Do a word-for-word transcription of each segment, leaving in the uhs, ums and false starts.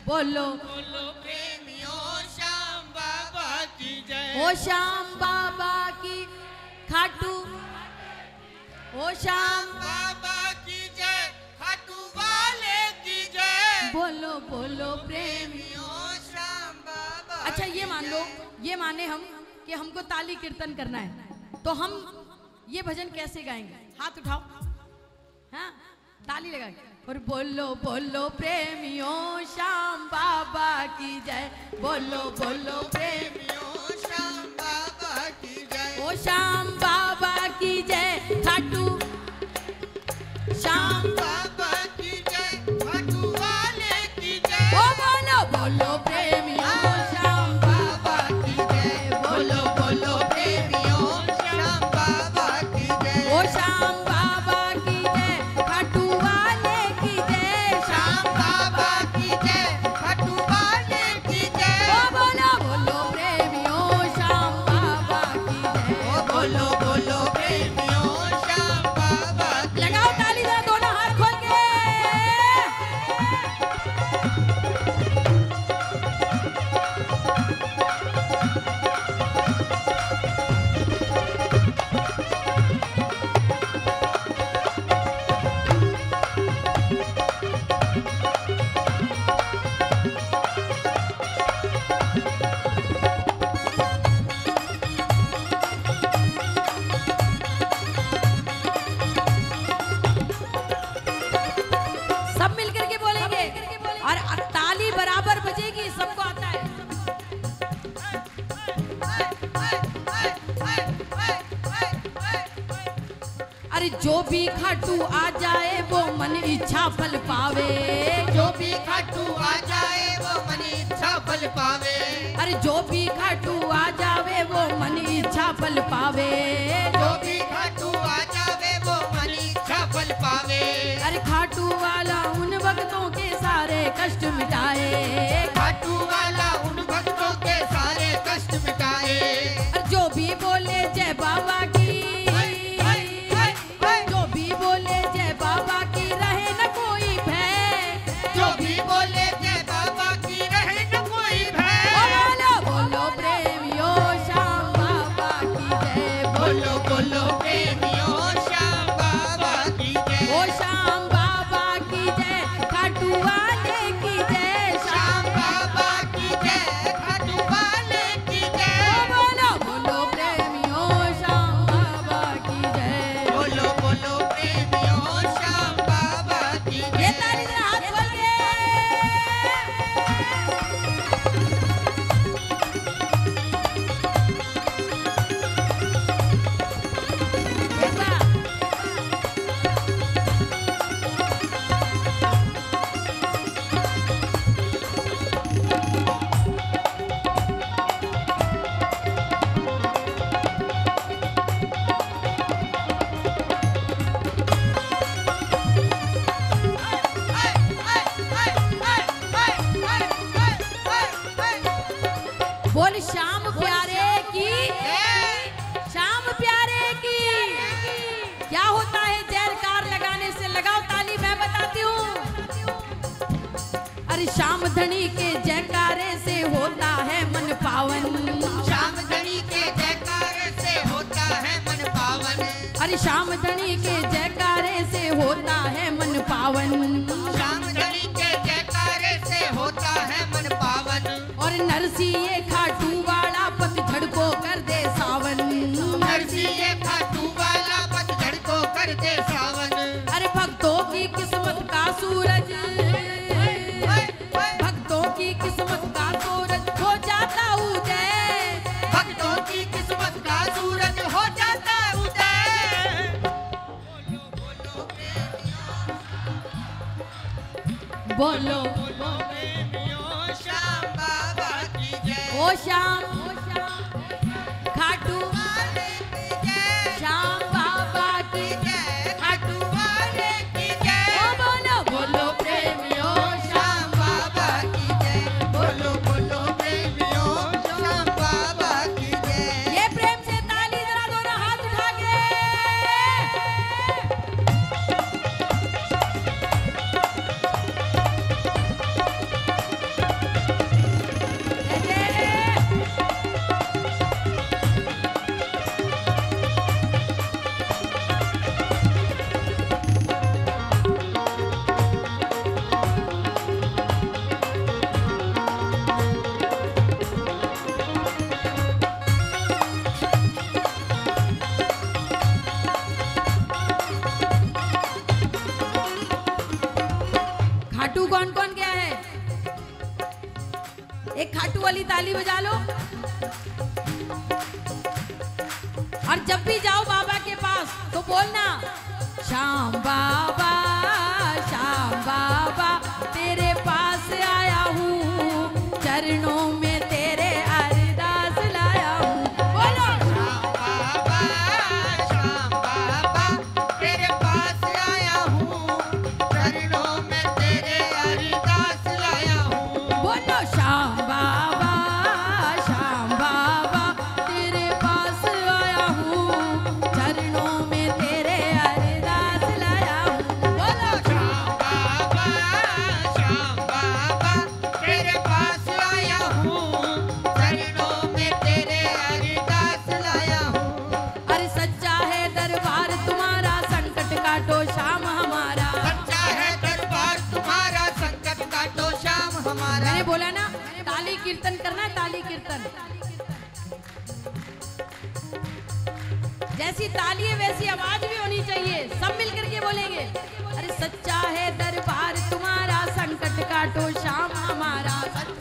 बोलो बोलो प्रेमियों श्याम बाबा की जय। ओ श्याम बाबा की खाटू, ओ श्याम बाबा की जय, खाटू वाले की जय। बोलो बोलो प्रेमियों श्याम बाबा। अच्छा ये मान लो, ये माने हम कि हमको ताली कीर्तन करना है, तो हम ये भजन कैसे गाएंगे? हाथ उठाओ, हाँ ताली लगाएंगे और बोलो बोलो प्रेमियों श्याम बाबा की जय। बोलो बोलो प्रेमियों श्याम बाबा की जय। ओ श्याम बाबा की जय, खाटू श्याम बाबा की जय, खाटू वाले की जय। ओ बोलो बोलो प्रेमियों श्याम बाबा की जय। बोलो बोलो प्रेमियों श्याम बाबा की जय। ओ श्याम बाबा की जय, खाटू वाले की जय। श्याम बाबा की जय, खाटू वाले की जय। ओ बोलो बोलो प्रेमियों श्याम बाबा की जय। ओ बोलो बोलो प्रेमियों श्याम बाबा की जय। लगाओ ताली जरा दोनों हाथ खोल के। सब मिलकर के बोलेंगे और ताली बराबर बजेगी, सबको आता है। अरे जो भी खाटू आ जाए वो मन इच्छा फल पावे। जो भी खाटू आ जाए वो मन इच्छा फल पावे। अरे जो भी खाटू आ जावे वो मन इच्छा फल पावे। जो भी खाटू आ जावे वो मन इच्छा फल पावे। अरे खाटू वाला उन भक्तों के सारे कष्ट मिटाए। खाटू वाला उन भक्तों के सारे कष्ट मिटाए। अरे जो भी बोले जय बाबा की, जो भी बोले जय बाबा की रहे न कोई भय। जो भी बोले जय बाबा की रहे न कोई ओ भय। बोलो बोलो प्रेमियों श्याम बाबा की जय। बोलो बोलो प्रेमियों श्याम बाबा की जय। ओ श्याम बाबा की जय, खाटू वाले की जय। श्याम बाबा की जय, खाटू वाले की ओ जय। बोलो बोलो प्रेमियों श्याम बाबा की जय। बोलो बोलो प्रेमियों श्याम बाबा की ये जय। ताली जरा हाथ खोल के। एक बार। बोल श्याम प्यारे की, श्याम प्यारे की। क्या होता है जयकार लगाने से? लगाओ ताली, मैं बताती हूँ। अरे श्याम धनी के जयकारे से होता है मन पावन। श्याम धनी के जयकारे से होता है मन पावन। अरे श्याम धनी के जयकारे से होता है मन पावन। श्याम धनी के जयकारे से होता है मन पावन। और नरसी ये खाटू वाला पतझड़ को कर दे सावन। नरसी ये खाटू वाला पतझड़ को कर दे सावन। अरे भक्तों की किस्मत का सूरज, भक्तों की किस्मत का सूरज हो जाता उदय। भक्तों की किस्मत का सूरज हो जाता उदय। बोलो बोलो प्रेमियों श्याम बाबा की जय। ओ श्याम खाटू वाले की जय। श्याम बाबा की जय, खाटू वाले की ओ जय। बोलो बोलो प्रेमियों श्याम बाबा की जय। बोलो बोलो प्रेमियों श्याम बाबा की जय। ये प्रेम से ताली जरा दोनों हाथ उठा के। एक खाटू वाली ताली बजा लो। और जब भी जाओ बाबा के पास तो बोलना श्याम बाबा श्याम बाबा तेरे पास आया हूँ, चरणों में तेरे अरदास लाया हूँ। बोलो श्याम बाबा श्याम बाबा तेरे पास आया हूँ, चरणों में तेरे अरदास लाया हूँ। बोलो श्याम बाबा श्याम बाबा तेरे पास आया हूँ, चरणों में तेरे अरदास लाया हूँ। बोलो श्याम बाबा श्याम बाबा तेरे पास आया हूँ, चरणों में तेरे अरदास लाया हूँ। अरे सच्चा है दरबार तुम्हारा, संकट काटो श्याम हमारा। सच्चा है दरबार तुम्हारा, संकट काटो श्याम हमारा। मैंने बोला ना ताली कीर्तन करना, ताली कीर्तन। जैसी ताली है वैसी आवाज भी होनी चाहिए, सब मिल करके बोलेंगे। अरे सच्चा है दरबार तुम्हारा, संकट काटो श्याम हमारा।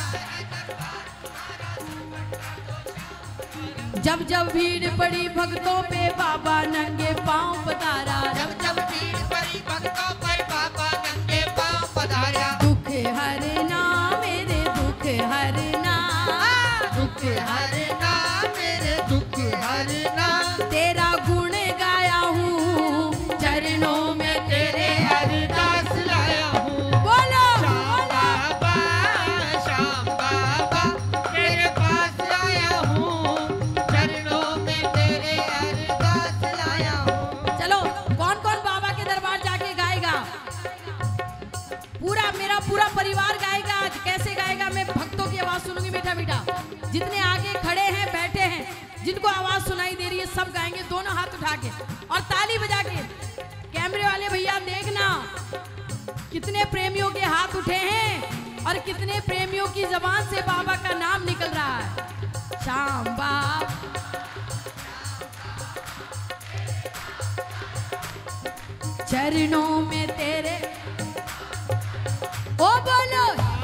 जब जब भीड़ पड़ी भक्तों पे बाबा नंगे पांव पधारा। जब जब भीड़ पड़ी भक्तों पर बाबा नंगे पांव पधारा। दुख हरना मेरे दुख हरना, दुख हरना मेरे दुख हरना, तेरा गुण गाया हूँ, चरणों में तेरे अरदास लाया हूँ। बोलो श्याम बाबा श्याम बाबा तेरे पास आया हूँ, चरणों में तेरे अरदास लाया हूँ। चलो कौन कौन बाबा के दरबार जाके गाएगा? पूरा मेरा पूरा परिवार गाएगा। आज कैसे गाएगा? मैं भक्तों की आवाज सुनूंगी मीठा मीठा। जितने आगे खड़े हैं बैठे हैं, जिनको आवाज सुनाई दे रही है सब गाएंगे, दोनों हाथ उठा के और ताली बजा के। कैमरे वाले भैया देखना कितने प्रेमियों के हाथ उठे हैं और कितने प्रेमियों की जबान से बाबा का नाम निकल रहा है। श्याम बाबा चरणों में तेरे, ओ बोलो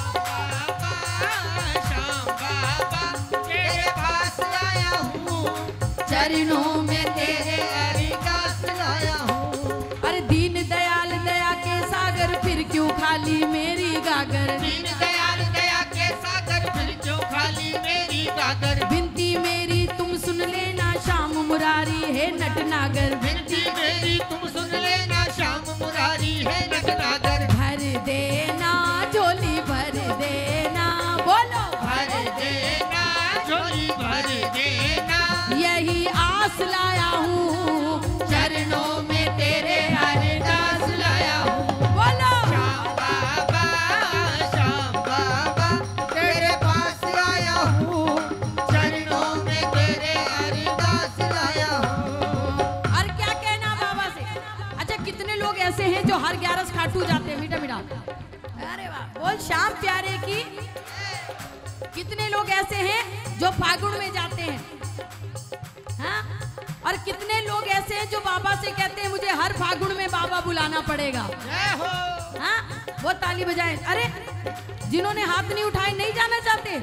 श्याम बाबा तेरे पास आया हूँ, चरणों में तेरे। अरदास लाया हूँ। अरे दीन दयाल दया के सागर फिर क्यों खाली मेरी गागर। दीन दयाल दया के सागर फिर क्यों खाली मेरी गागर। विनती मेरी तुम सुन लेना, श्याम मुरारी है नटनागर। विनती मेरी तुम सुन लेना, श्याम मुरारी है नटनागर। भर देना झोली भर देना, बोलो भर देना झोली भर देना, यही आस लाया हूँ, चरणों में तेरे अरदास लाया हूँ। बोलो श्याम बाबा श्याम बाबा तेरे पास आया हूँ, चरणों में तेरे अरदास लाया हूँ। और क्या कहना बाबा से। अच्छा कितने लोग ऐसे हैं जो हर ग्यारस खाटू जाते हैं मीठा मीठा? अरे वाह, बोल श्याम प्यारे की। कितने लोग ऐसे हैं जो फागुन में जाते हैं? हाँ? और कितने लोग ऐसे हैं जो बाबा से कहते हैं मुझे हर फागुन में बाबा बुलाना पड़ेगा? जय हो। हाँ? वो ताली बजाएं। अरे जिन्होंने हाथ नहीं उठाए नहीं जाना चाहते।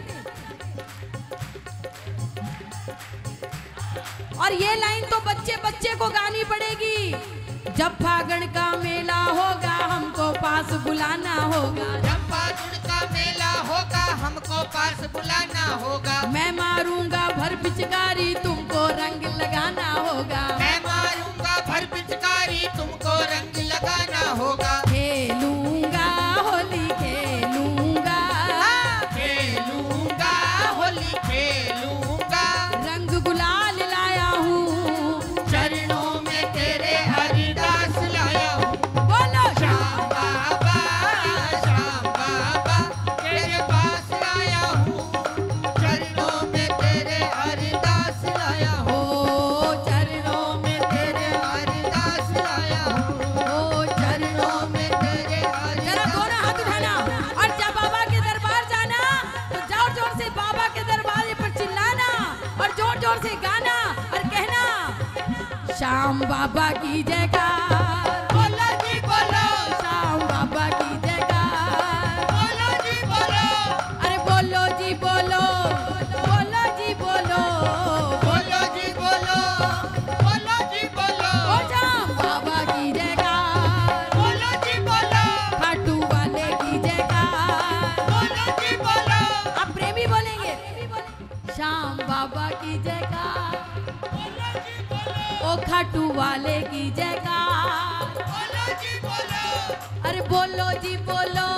और ये लाइन तो बच्चे बच्चे को गानी पड़ेगी। जब फागुन का मेला होगा हमको पास बुलाना होगा। जब फागुन का मेला होगा हमको पास बुलाना होगा। मैं मारूंगा भर पिचकारी तुमको रंग लगाना होगा। मैं मारूंगा भर पिचकारी तुमको रंग लगाना होगा। खेलूंगा होली खेलूंगा, खेलूंगा होली खेलूंगा, रंग गुलाल लाया हूँ, चरणों में तेरे हरिदास लाया हूँ। बोलो श्याम बाबा श्याम बाबा तेरे पास आया हूँ, चरणों में तेरे हरिदास लाया हूँ। ओ चरणों में तेरे, हरिदास लाया हूँ, ओ चरणों में तेरे जरा हरिदास। दोनों हाथ उठाना और जब बाबा के दरबार जाना तो जोर जोर से बाबा के दरबार पर चिल्लाना और जोर जोर से गाना और कहना श्याम बाबा की जयकार। बोलो जी बोलो श्याम बाबा की जयकार। बोलो जी बोलो, अरे बोलो जी बोलो बाबा की जयकार, ओ खाटू वाले की जयकार, अरे बोलो जी बोलो,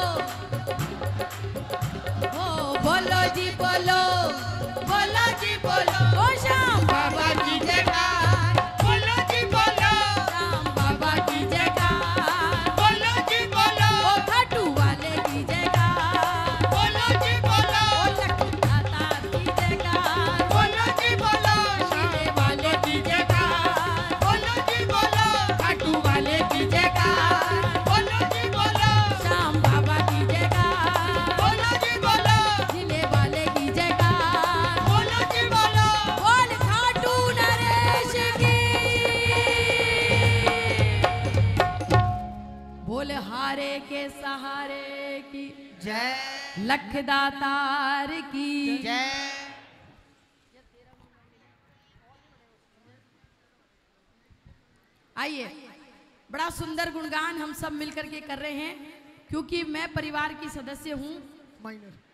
ओ बोलो जी बोलो, बोलो जी बोलो, ओ श्याम बाबा की जयकार, बोलो जी बोलो, श्याम बाबा की जयकार, बोलो जी बोलो, ओ खाटू वाले की जयकार, बोलो जी बोलो, ओ लक्ष्मी दाता की जयकार, बोलो जी बोलो, शीले वाले की जयकार, बोलो जी बोलो, खाटू वाले की जयकार, बोलो जी बोलो, श्याम बाबा की जयकार, बोलो जी बोलो, शीले वाले की जयकार, बोलो जी बोलो, बोल खाटू नरेश की, बोल हारे के सहारे की, जय लख दातार की, जय। आइए बड़ा सुंदर गुणगान हम सब मिलकर के कर रहे हैं, क्योंकि मैं परिवार की सदस्य हूँ। माइनर